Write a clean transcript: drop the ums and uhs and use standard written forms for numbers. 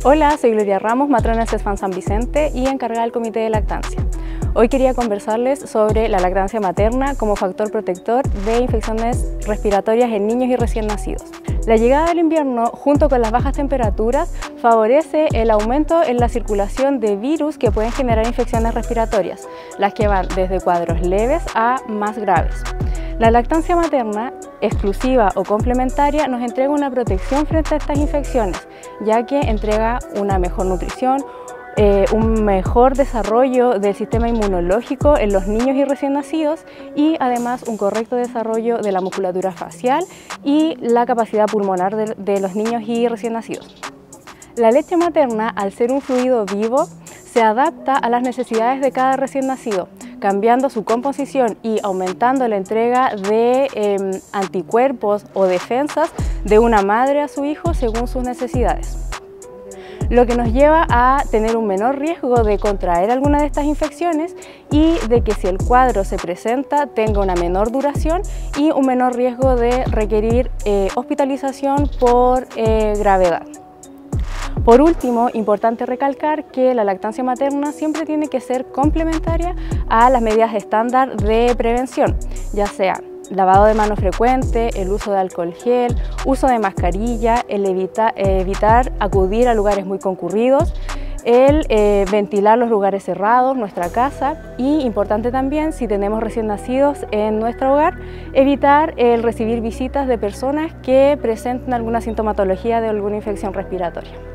Hola, soy Gloria Ramos, matrona de CESFAM San Vicente y encargada del Comité de Lactancia. Hoy quería conversarles sobre la lactancia materna como factor protector de infecciones respiratorias en niños y recién nacidos. La llegada del invierno, junto con las bajas temperaturas, favorece el aumento en la circulación de virus que pueden generar infecciones respiratorias, las que van desde cuadros leves a más graves. La lactancia materna, exclusiva o complementaria, nos entrega una protección frente a estas infecciones, ya que entrega una mejor nutrición, un mejor desarrollo del sistema inmunológico en los niños y recién nacidos y además un correcto desarrollo de la musculatura facial y la capacidad pulmonar de los niños y recién nacidos. La leche materna, al ser un fluido vivo, se adapta a las necesidades de cada recién nacido, cambiando su composición y aumentando la entrega de anticuerpos o defensas de una madre a su hijo según sus necesidades, lo que nos lleva a tener un menor riesgo de contraer alguna de estas infecciones y de que si el cuadro se presenta tenga una menor duración y un menor riesgo de requerir hospitalización por gravedad. Por último, importante recalcar que la lactancia materna siempre tiene que ser complementaria a las medidas estándar de prevención, ya sea lavado de manos frecuente, el uso de alcohol gel, uso de mascarilla, el evitar acudir a lugares muy concurridos, el ventilar los lugares cerrados, nuestra casa y, importante también, si tenemos recién nacidos en nuestro hogar, evitar el recibir visitas de personas que presenten alguna sintomatología de alguna infección respiratoria.